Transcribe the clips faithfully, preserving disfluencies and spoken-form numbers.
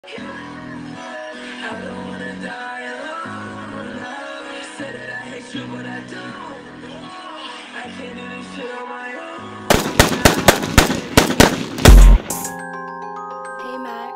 I don't wanna die alone. Say that I hate you, but I don't. I can't do this shit on my own. Hey Max.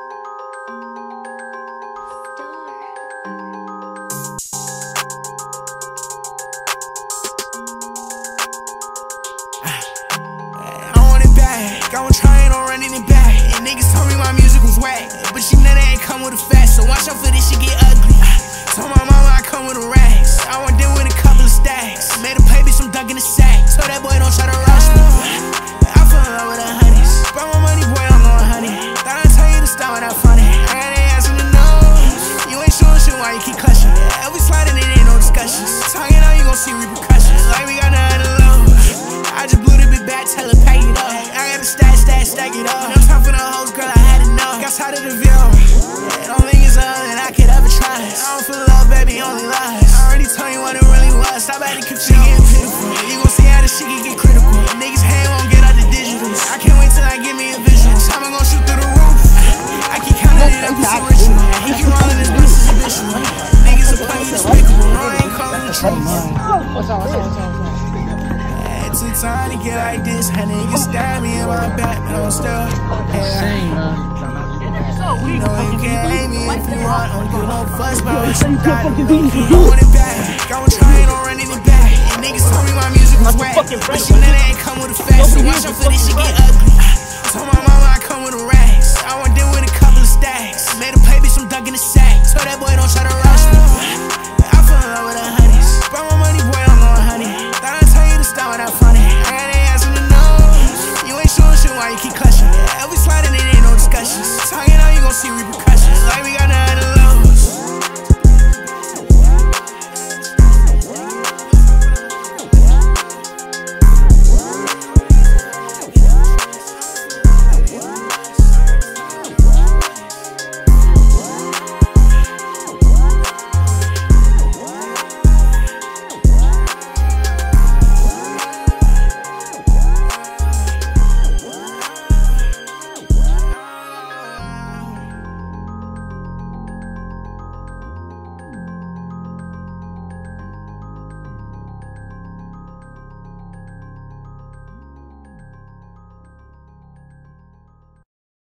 I want it back, I won't try it on running it back. And niggas told me my music was whack, but you know they ain't come with a fast. So watch out for this shit get ugly. Told my mama I come with a racks. I went there with a couple of stacks. Made a play, bitch, I'm ducking the sack. Told that boy don't try to rush me. I fell in love with a honey. Brought my money, boy, I'm going honey. Thought I'd tell you to stop without funny. I got their ass in the nose. You ain't showing shit, why you keep clutching? Every sliding, it ain't no discussions. Talking out, you gon' see repercussions. Like we got nothing to lose. I just blew the bit back, tell her pack it up. I got to stash, stash, stack it up. No time for the hoes, girl, I had enough. Got tired of the view. Yeah, don't think it's other than I could ever try. I don't feel love, baby, only lies. I already told you what it really was. Stop at the keep shit getting pitiful. You gon' see how this shit can get critical. Niggas' hand won't get out the digitals. I can't wait till I get me a vision. I'm gonna shoot through the roof. I keep counting it up, it's a ritual. He keep rolling this bitch, it's habitual. Niggas are playing despicable. No, I ain't calling the truth. What's up, what's up, what's up, what's up? It took time to get like this. Her niggas stab me in my back, but I'm still yeah. You know you can hate me if you want. Don't give no fuss about what you got. I want it back. I won't try it on running it back. And niggas told me my music was whack, but you know they ain't come with a fast. So watch out for this shit get ugly. Told my mama I come with a racks. I went there with a couple of stacks. Made a play, bitch, I'm ducking the sack. Told that boy don't try to rush me. I fell in love with a honey. Brought my money, boy, I'm going honey. Thought I'd tell you to stop without funny. I got their ass in the nose. You ain't showing shit, why you keep clutching? Every sliding, it ain't no discussions. Talking out, you gon' see repercussions. Like we got